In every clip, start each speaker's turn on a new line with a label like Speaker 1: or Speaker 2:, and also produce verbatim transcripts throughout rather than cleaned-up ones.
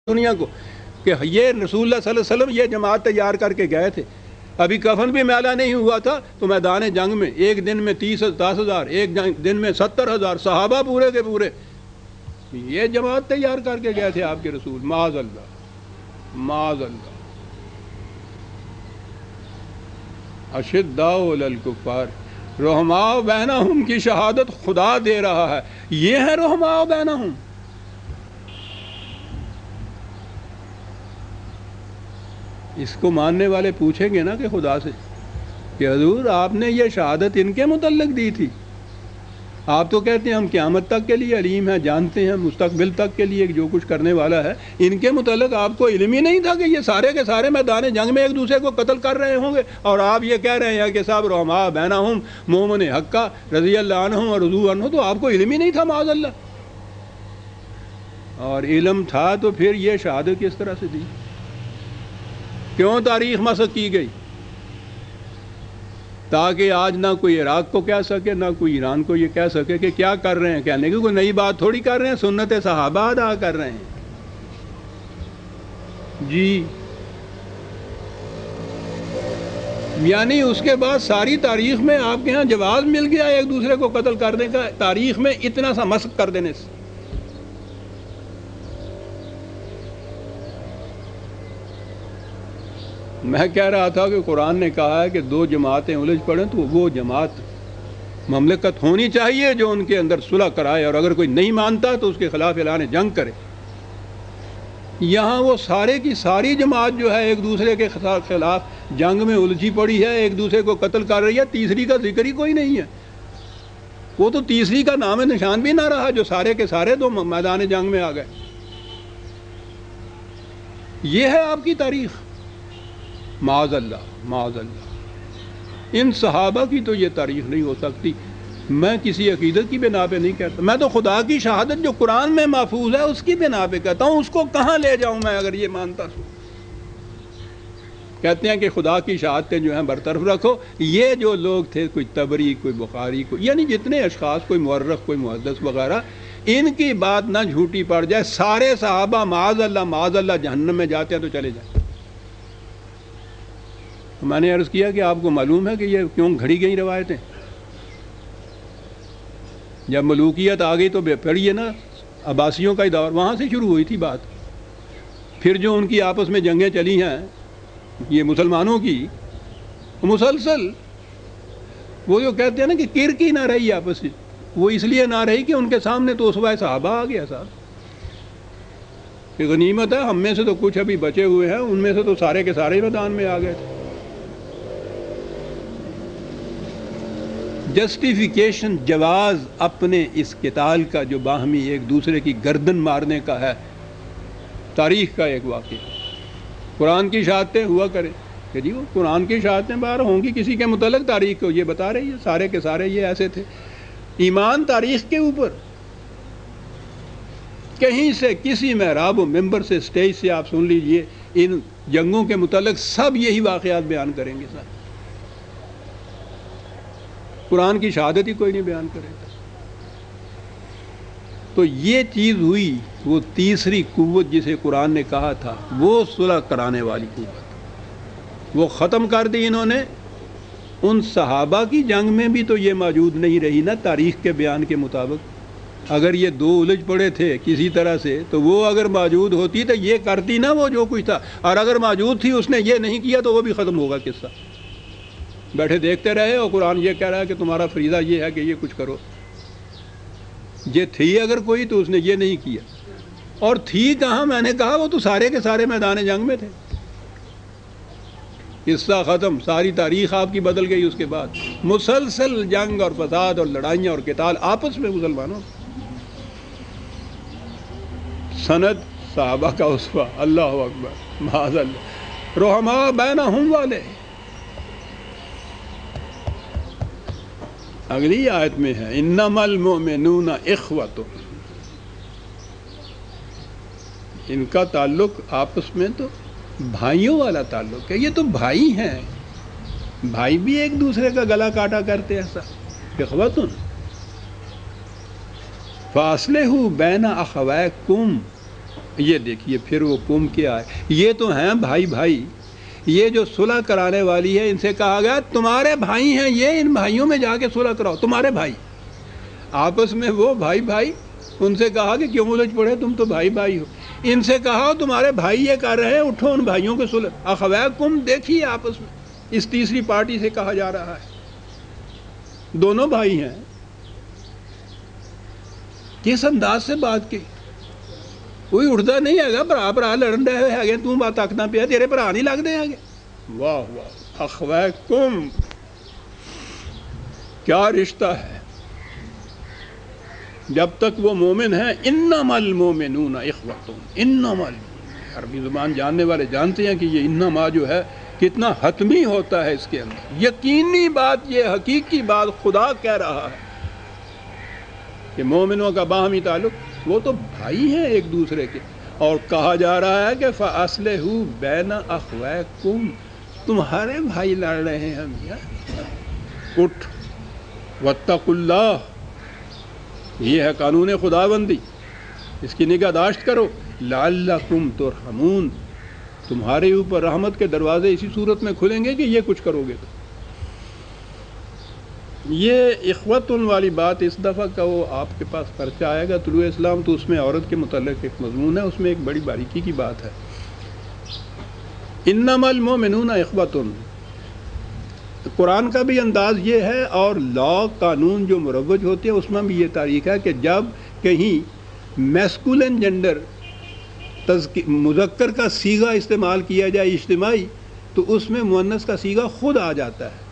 Speaker 1: دنیا کو کہ یہ رسول اللہ صلی اللہ علیہ وسلم یہ جماعت تیار کر کے گئے تھے، ابھی کفن بھی میلا نہیں ہوا تھا تو میدان جنگ میں ایک دن میں تیس دس ہزار ایک دن میں ستر ہزار صحابہ پورے کے پورے یہ جماعت تیار کر کے گئے تھے آپ کے رسول. معاذ اللہ معاذ اللہ. اشداء علی الکفار رحماء بینہم کی شہادت خدا دے رہا ہے. یہ ہے رحماء بینہم. اس کو ماننے والے پوچھیں گے نا کہ خدا سے کہ حضور آپ نے یہ شہادت ان کے متعلق دی تھی. آپ تو کہتے ہیں ہم قیامت تک کے لیے علیم ہیں، جانتے ہیں مستقبل تک کے لیے جو کچھ کرنے والا ہے. ان کے متعلق آپ کو علم ہی نہیں تھا کہ یہ سارے کے سارے میدان جنگ میں ایک دوسرے کو قتل کر رہے ہوں گے، اور آپ یہ کہہ رہے ہیں کہ صاحب رحماء بینہم مومن حقہ رضی اللہ عنہم اور رضو عنہ. تو آپ کو علم ہی نہیں تھا معاذ اللہ. اور علم تھا تو پھر یہ شہادت کس طرح سے دی؟ کیوں تاریخ مسخ کی گئی؟ تاکہ آج نہ کوئی عراق کو کہہ سکے نہ کوئی ایران کو یہ کہہ سکے کہ کیا کر رہے ہیں. کہنے کی کوئی نئی بات تھوڑی کر رہے ہیں، سنت صحابہ ادا کر رہے ہیں. جی یعنی اس کے بعد ساری تاریخ میں آپ کے ہاں جواز مل گیا ایک دوسرے کو قتل کرنے کا، تاریخ میں اتنا سا مسخ کر دینے سے. میں کہہ رہا تھا کہ قرآن نے کہا ہے کہ دو جماعتیں الجھ پڑیں تو وہ جماعت مملکت ہونی چاہیے جو ان کے اندر صلح کرائے، اور اگر کوئی نہیں مانتا تو اس کے خلاف اعلان جنگ کرے. یہاں وہ سارے کی ساری جماعت جو ہے ایک دوسرے کے خلاف جنگ میں الجھی پڑی ہے، ایک دوسرے کو قتل کر رہی ہے. تیسری کا ذکر ہی کوئی نہیں ہے. وہ تو تیسری کا نام نشان بھی نہ رہا جو سارے کے سارے دو میدان جنگ میں آ گئے. یہ ہے آپ کی تاریخ. معاذ اللہ معاذ اللہ. ان صحابہ کی تو یہ تاریخ نہیں ہو سکتی. میں کسی عقیدت کی بنا پہ نہیں کہتا، میں تو خدا کی شہادت جو قرآن میں محفوظ ہے اس کی بنا پہ کہتا ہوں. اس کو کہاں لے جاؤں میں اگر یہ مانتا ہوں؟ کہتے ہیں کہ خدا کی شہادتیں جو ہیں برطرف رکھو. یہ جو لوگ تھے کوئی تبری کوئی بخاری کوئی یعنی جتنے اشخاص کوئی مورخ کوئی محدث وغیرہ، ان کی بات نہ جھوٹی پڑ جائے. سارے صحابہ معاذ اللہ معاذ اللہ جہنم میں جاتے ہیں تو چلے جائیں. میں نے عرض کیا کہ آپ کو معلوم ہے کہ یہ کیوں گھڑی گئی روایتیں؟ جب ملوکیت آ گئی تو پڑھیے نا، عباسیوں کا ہی دور، وہاں سے شروع ہوئی تھی بات. پھر جو ان کی آپس میں جنگیں چلی ہیں یہ مسلمانوں کی، مسلسل وہ جو کہتے ہیں نا کہ کرک ہی نہ رہی آپس میں، وہ اس لیے نہ رہی کہ ان کے سامنے تو اسوہ صحابہ آ گیا صاحب کہ غنیمت ہے. ہم میں سے تو کچھ ابھی بچے ہوئے ہیں، ان میں سے تو سارے کے سارے میدان میں آ گئے تھے. جسٹیفیکیشن جواز اپنے اس قتال کا جو باہمی ایک دوسرے کی گردن مارنے کا ہے، تاریخ کا ایک واقعہ. قرآن کی شہادتیں ہوا کریں کہ جی وہ قرآن کی شہادتیں باہر ہوں گی کسی کے متعلق تاریخ کو یہ بتا رہی ہے سارے کے سارے یہ ایسے تھے. ایمان تاریخ کے اوپر کہیں سے کسی محراب و ممبر سے سٹیج سے آپ سن لیجئے ان جنگوں کے متعلق سب یہی واقعات بیان کریں گے. سر قرآن کی شہادت ہی کوئی نہیں بیان کرے گا. تو یہ چیز ہوئی وہ تیسری قوت جسے قرآن نے کہا تھا، وہ صلح کرانے والی قوت، وہ ختم کر دی انہوں نے. ان صحابہ کی جنگ میں بھی تو یہ موجود نہیں رہی نا تاریخ کے بیان کے مطابق. اگر یہ دو الجھ پڑے تھے کسی طرح سے تو وہ اگر موجود ہوتی تو یہ کرتی نا وہ جو کچھ تھا، اور اگر موجود تھی اس نے یہ نہیں کیا تو وہ بھی ختم ہوگا قصہ. بیٹھے دیکھتے رہے اور قرآن یہ کہہ رہا ہے کہ تمہارا فریضہ یہ ہے کہ یہ کچھ کرو. یہ تھی اگر کوئی تو اس نے یہ نہیں کیا. اور تھی کہاں؟ میں نے کہا وہ تو سارے کے سارے میدان جنگ میں تھے. قصہ ختم، ساری تاریخ آپ کی بدل گئی. اس کے بعد مسلسل جنگ اور فساد اور لڑائیاں اور قتال آپس میں مسلمانوں. سند صحابہ کا اسوہ، اللہ اکبر معاذ اللہ. رحماء بینہم والے اگلی آیت میں ہے انما المؤمنون اخوۃ. ان کا تعلق آپس میں تو بھائیوں والا تعلق ہے. یہ تو بھائی ہیں، بھائی بھی ایک دوسرے کا گلا کاٹا کرتے ہیں. ایسا اخوۃ فاصلحوا بین اخویکم یہ دیکھیے پھر وہ کم کیا ہے، یہ تو ہیں بھائی بھائی، یہ جو صلح کرانے والی ہے ان سے کہا گیا تمہارے بھائی ہیں یہ، ان بھائیوں میں جا کے صلح کراؤ، تمہارے بھائی آپس میں، وہ بھائی بھائی، ان سے کہا کہ کیوں الجھ پڑے، تم تو بھائی بھائی ہو، ان سے کہا تمہارے بھائی یہ کر رہے ہیں، اٹھو ان بھائیوں کے صلح، اخویکم دیکھیے آپس میں، اس تیسری پارٹی سے کہا جا رہا ہے دونوں بھائی ہیں، کس انداز سے بات کی، کوئی اٹھتا نہیں ہے برا برا لڑن رہے ہے تو بات آکھنا پیا تیرے برا نہیں لگتے ہیں، واہ واہ، اخویکم، کیا رشتہ ہے، جب تک وہ مومن ہیں، انما المومنون اخوۃ، انما، عربی زبان جاننے والے جانتے ہیں کہ یہ انما جو ہے کتنا حتمی ہوتا ہے، اس کے اندر یقینی بات، یہ حقیقی بات خدا کہہ رہا ہے کہ مومنوں کا باہمی تعلق، وہ تو بھائی ہیں ایک دوسرے کے، اور کہا جا رہا ہے کہ فَأَصْلِحُوا بَيْنَ أَخْوَيْكُمْ، تمہارے بھائی لڑ رہے ہیں میاں، اٹھ، وَاتَّقُوا اللَّهَ، یہ ہے قانون خداوندی، اس کی نگہداشت کرو، لَعَلَّكُمْ تُرْحَمُونَ، تمہارے اوپر رحمت کے دروازے اسی صورت میں کھلیں گے کہ یہ کچھ کرو گے تو۔ یہ اخوتن والی بات اس دفعہ کا وہ آپ کے پاس پرچہ آئے گا طلوع اسلام، تو اس میں عورت کے متعلق ایک مضمون ہے، اس میں ایک بڑی باریکی کی بات ہے، انما المومنون اخوتن، قرآن کا بھی انداز یہ ہے، اور لا قانون جو مروج ہوتے ہیں اس میں بھی یہ تاریخ ہے کہ جب کہیں میسکولن جنڈر مذکر کا صیغہ استعمال کیا جائے اجتماعی، تو اس میں مؤنث کا صیغہ خود آ جاتا ہے،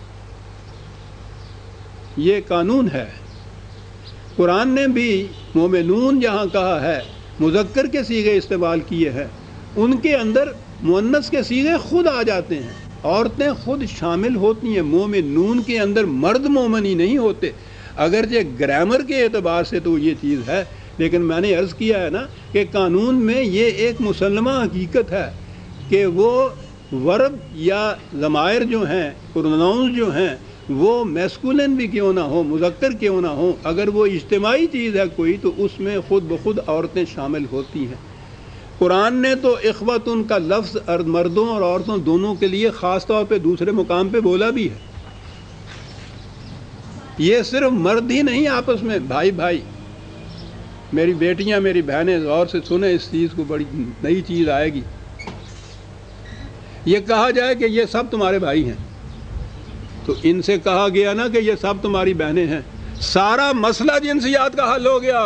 Speaker 1: یہ قانون ہے۔ قرآن نے بھی مومنون جہاں کہا ہے مذکر کے صیغے استعمال کیے ہیں، ان کے اندر مؤنث کے صیغے خود آ جاتے ہیں، عورتیں خود شامل ہوتی ہیں، مومنون کے اندر مرد مومن ہی نہیں ہوتے، اگرچہ گرامر کے اعتبار سے تو یہ چیز ہے، لیکن میں نے عرض کیا ہے نا کہ قانون میں یہ ایک مسلمہ حقیقت ہے کہ وہ ورب یا ضمائر جو ہیں، پروناؤنز جو ہیں، وہ میسکولن بھی کیوں نہ ہو، مذکر کیوں نہ ہو، اگر وہ اجتماعی چیز ہے کوئی تو اس میں خود بخود عورتیں شامل ہوتی ہیں۔ قرآن نے تو اخوتن کا لفظ مردوں اور عورتوں دونوں کے لیے خاص طور پہ دوسرے مقام پہ بولا بھی ہے، یہ صرف مرد ہی نہیں آپس میں، بھائی بھائی، میری بیٹیاں میری بہنیں غور سے سنیں، اس چیز کو بڑی نئی چیز آئے گی، یہ کہا جائے کہ یہ سب تمہارے بھائی ہیں، تو ان سے کہا گیا نا کہ یہ سب تمہاری بہنیں ہیں، سارا مسئلہ جنسیات کا حل ہو گیا،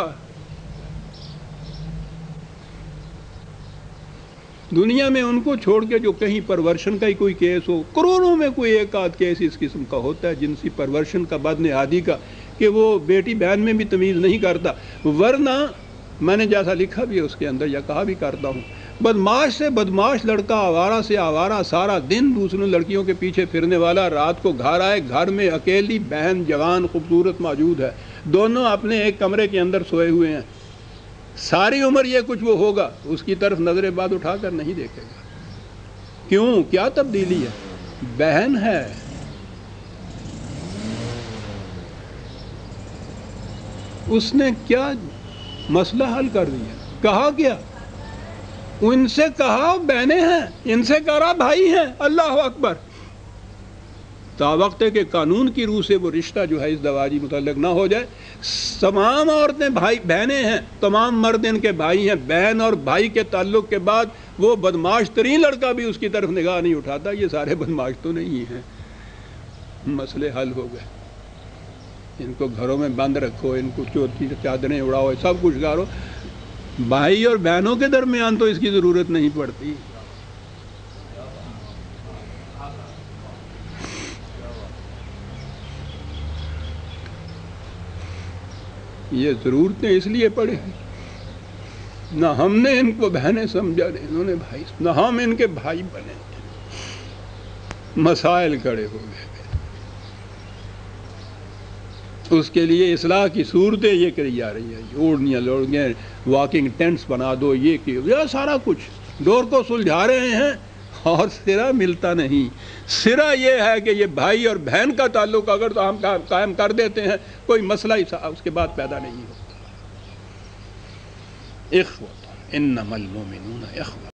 Speaker 1: دنیا میں ان کو چھوڑ کے جو کہیں پرورشن کا ہی کوئی کیس ہو، کروڑوں میں کوئی ایک آدھ کیس اس قسم کا ہوتا ہے جنسی پرورشن کا، بد نہادی کا، کہ وہ بیٹی بہن میں بھی تمیز نہیں کرتا، ورنہ میں نے جیسا لکھا بھی ہے اس کے اندر یا کہا بھی کرتا ہوں، بدماش سے بدماش لڑکا، آوارہ سے آوارہ، سارا دن دوسروں لڑکیوں کے پیچھے پھرنے والا، رات کو گھر آئے، گھر میں اکیلی بہن جوان خوبصورت موجود ہے، دونوں اپنے ایک کمرے کے اندر سوئے ہوئے ہیں، ساری عمر یہ کچھ وہ ہوگا، اس کی طرف نظر باد اٹھا کر نہیں دیکھے گا، کیوں؟ کیا تبدیلی ہے؟ بہن ہے، اس نے کیا مسئلہ حل کر دیا، کہا کیا؟ ان سے کہا بہنیں ہیں، ان سے کہا بھائی ہیں، اللہ اکبر، تا وقت ہے کہ قانون کی روح سے وہ رشتہ جو ہے اس دواجی متعلق نہ ہو جائے، تمام عورتیں بھائی بہنیں ہیں، تمام مرد ان کے بھائی ہیں، بہن اور بھائی کے تعلق کے بعد وہ بدماش ترین لڑکا بھی اس کی طرف نگاہ نہیں اٹھاتا، یہ سارے بدماش تو نہیں ہیں، مسئلے حل ہو گئے، ان کو گھروں میں بند رکھو، ان کو چوری چادریں اڑاؤ، سب کچھ کرو، بھائی اور بہنوں کے درمیان تو اس کی ضرورت نہیں پڑتی۔ یہ ضرورتیں اس لیے پڑے نہ ہم نے ان کو بہنیں سمجھا، انہوں نے بھائی، نہ ہم ان کے بھائی بنے، مسائل کھڑے ہو گئے، اس کے لیے اصلاح کی صورتیں یہ کری جا رہی ہے، اوڑھنیاں لوڑیاں، واکنگ ٹینٹس بنا دو، یہ کہ یہ سارا کچھ ڈور کو سلجھا رہے ہیں، اور سرا ملتا نہیں، سرا یہ ہے کہ یہ بھائی اور بہن کا تعلق اگر تو ہم قائم کر دیتے ہیں، کوئی مسئلہ ہی اس کے بعد پیدا نہیں ہوتا۔ اخوت انما المؤمنون اخوہ.